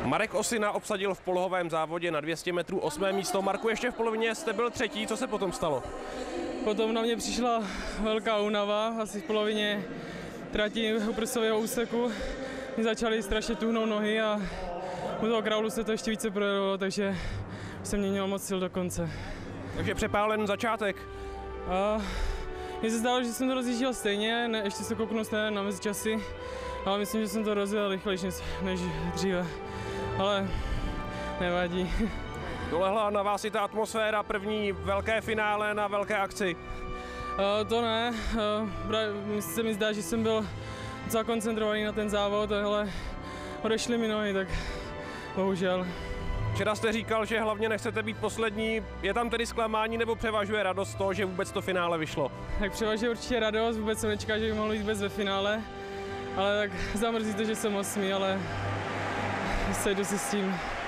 Marek Osina obsadil v polohovém závodě na 200 metrů 8. místo. Marku, ještě v polovině jste byl třetí, co se potom stalo? Potom na mě přišla velká únava, asi v polovině trati prsového úseku. Mě začaly strašně tuhnout nohy a u toho kraulu se to ještě více projevilo, takže jsem neměl moc sil do konce. Takže přepálen začátek. A mně se zdálo, že jsem to rozjížděl stejně, ještě se kouknu na mezičasy, ale myslím, že jsem to rozjel rychlejší než dříve, ale nevadí. Dolehla na vás i ta atmosféra, první velké finále na velké akci. To ne, se mi zdá, že jsem byl docela koncentrovaný na ten závod, ale odešly mi nohy, tak bohužel. Včera jste říkal, že hlavně nechcete být poslední. Je tam tedy zklamání nebo převažuje radost toho, že vůbec to finále vyšlo? Tak převažuje určitě radost, vůbec jsem nečekal, že by mohl jít vůbec ve finále, ale tak zamrzí to, že jsem 8, ale sejdu si s tím.